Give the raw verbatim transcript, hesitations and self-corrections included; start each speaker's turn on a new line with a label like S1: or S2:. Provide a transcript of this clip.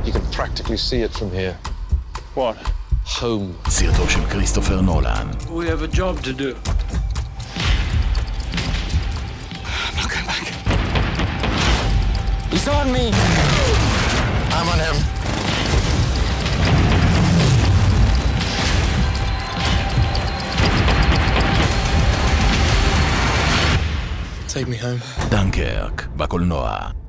S1: You can practically see it from here.
S2: What?
S1: Home.
S3: סרטו של כריסטופר נולן.
S2: We have a job to do.
S1: I'm not going back.
S2: He's on me!
S1: I'm on him. Take me home.
S3: דנקרק, בקולנוע.